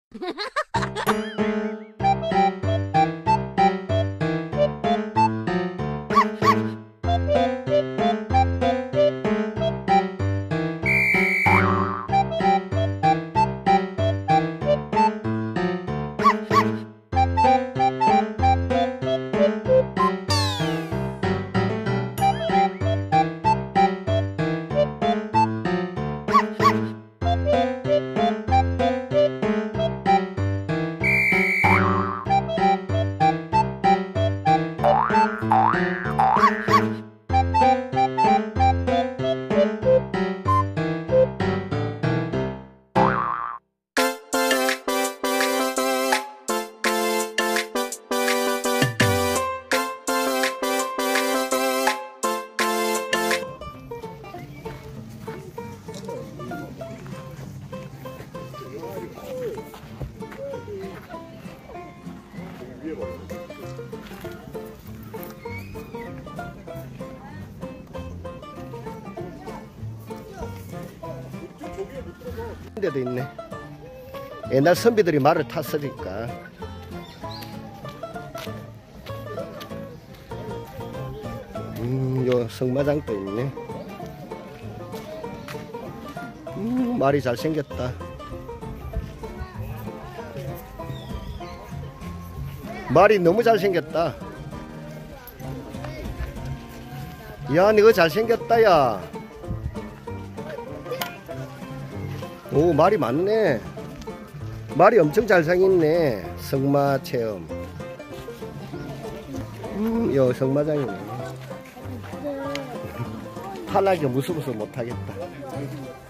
데도 있네. 옛날 선비들이 말을 탔으니까. 요 성마장도 있네. 말이 잘생겼다. 말이 너무 잘생겼다. 야, 너가 잘생겼다, 야. 오, 말이 많네. 말이 엄청 잘생겼네. 성마 체험. 요 성마장이네. 탈락이 무서워서 못하겠다.